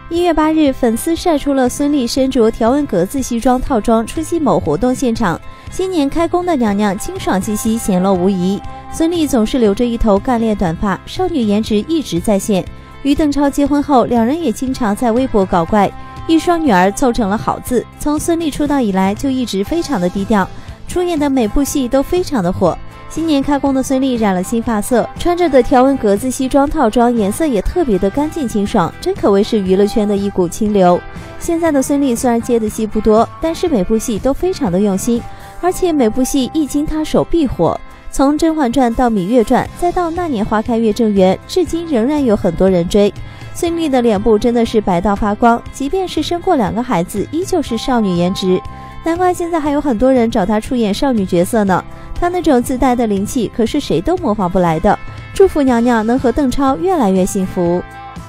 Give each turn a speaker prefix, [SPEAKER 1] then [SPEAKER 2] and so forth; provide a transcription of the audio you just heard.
[SPEAKER 1] 1月8日，粉丝晒出了孙俪身着条纹格子西装套装出席某活动现场，新年开工的娘娘清爽气息显露无遗。孙俪总是留着一头干练短发，少女颜值一直在线。与邓超结婚后，两人也经常在微博搞怪，一双女儿凑成了好字。从孙俪出道以来就一直非常的低调，出演的每部戏都非常的火。新年开工的孙俪染了新发色，穿着的条纹格子西装套装颜色也特别的干净清爽，真可谓是娱乐圈的一股清流。现在的孙俪虽然接的戏不多，但是每部戏都非常的用心，而且每部戏一经她手必火。从《甄嬛传》到《芈月传》，再到《那年花开月正圆》，至今仍然有很多人追。孙俪的脸部真的是白到发光，即便是生过2个孩子，依旧是少女颜值。难怪现在还有很多人找她出演少女角色呢。她那种自带的灵气可是谁都模仿不来的。祝福娘娘能和邓超越来越幸福。